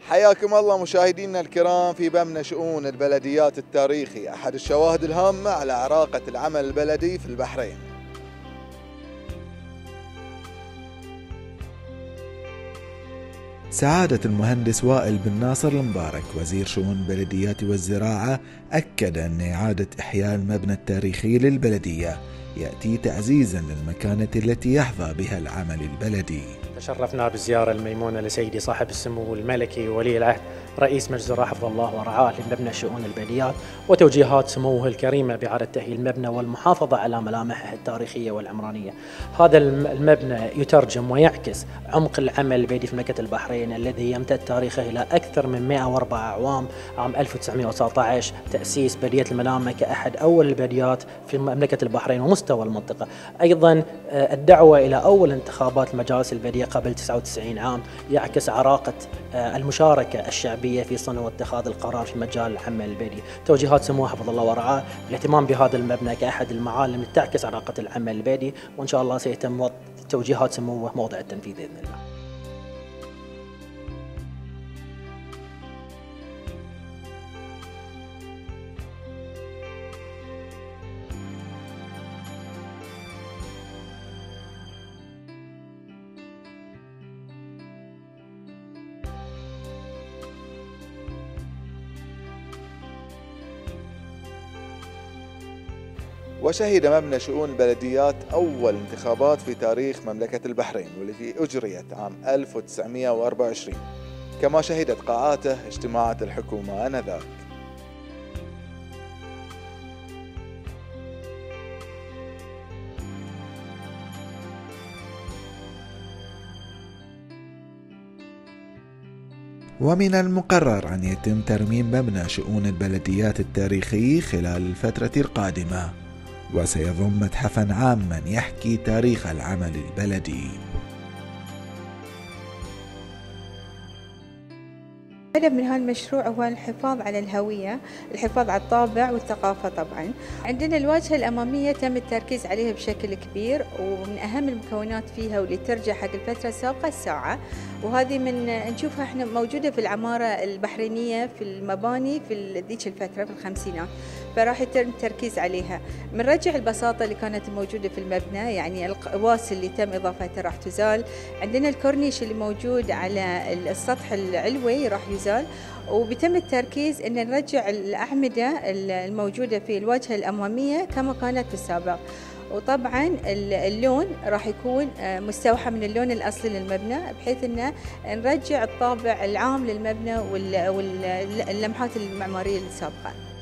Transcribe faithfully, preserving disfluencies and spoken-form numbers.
حياكم الله مشاهدينا الكرام في بمن شؤون البلديات التاريخي، أحد الشواهد الهامة على عراقة العمل البلدي في البحرين. سعادة المهندس وائل بن ناصر المبارك وزير شؤون البلديات والزراعة أكد أن إعادة إحياء المبنى التاريخي للبلدية يأتي تعزيزا للمكانة التي يحظى بها العمل البلدي. تشرفنا بالزيارة الميمونة لسيدي صاحب السمو الملكي ولي العهد رئيس مجلس الوزراء حفظه الله ورعاه لمبنى شؤون البلديات، وتوجيهات سموه الكريمة بإعادة تأهيل المبنى والمحافظة على ملامحه التاريخية والعمرانية. هذا المبنى يترجم ويعكس عمق العمل البلدي في مملكة البحرين الذي يمتد تاريخه إلى أكثر من مئة وأربعة أعوام. عام ألف وتسعمئة وتسعة عشر تأسيس بلدية المنامة كأحد أول البلديات في مملكة البحرين ومستوى المنطقة. أيضا الدعوة إلى أول انتخابات المجالس البلدية قبل تسعة وتسعين عام يعكس عراقة المشاركة الشعبية في صنع واتخاذ القرار في مجال العمل البلدي. توجيهات سموه حفظ الله ورعاه الاهتمام بهذا المبنى كأحد المعالم التي تعكس عراقة العمل البلدي، وإن شاء الله سيتم توجيهات سموه موضع التنفيذ بإذن الله. وشهد مبنى شؤون البلديات أول انتخابات في تاريخ مملكة البحرين والتي أجريت عام ألف وتسعمئة وأربعة وعشرين، كما شهدت قاعاته اجتماعات الحكومة آنذاك. ومن المقرر أن يتم ترميم مبنى شؤون البلديات التاريخي خلال الفترة القادمة، وسيضم متحفا عاما يحكي تاريخ العمل البلدي. الهدف من هذا المشروع هو الحفاظ على الهوية، الحفاظ على الطابع والثقافة. طبعا عندنا الواجهة الأمامية تم التركيز عليها بشكل كبير، ومن أهم المكونات فيها واللي ترجع حق الفترة السابقة الساعة، وهذه من نشوفها احنا موجودة في العمارة البحرينية في المباني في ذيك الفترة في الخمسينات، فراح يتم التركيز عليها. بنرجع البساطة اللي كانت موجودة في المبنى، يعني القواس اللي تم إضافتها راح تزال. عندنا الكورنيش اللي موجود على السطح العلوي راح يزال، وبيتم التركيز ان نرجع الأعمدة الموجودة في الواجهة الأمامية كما كانت في السابق. وطبعا اللون راح يكون مستوحى من اللون الأصلي للمبنى، بحيث أن نرجع الطابع العام للمبنى واللمحات المعمارية السابقة.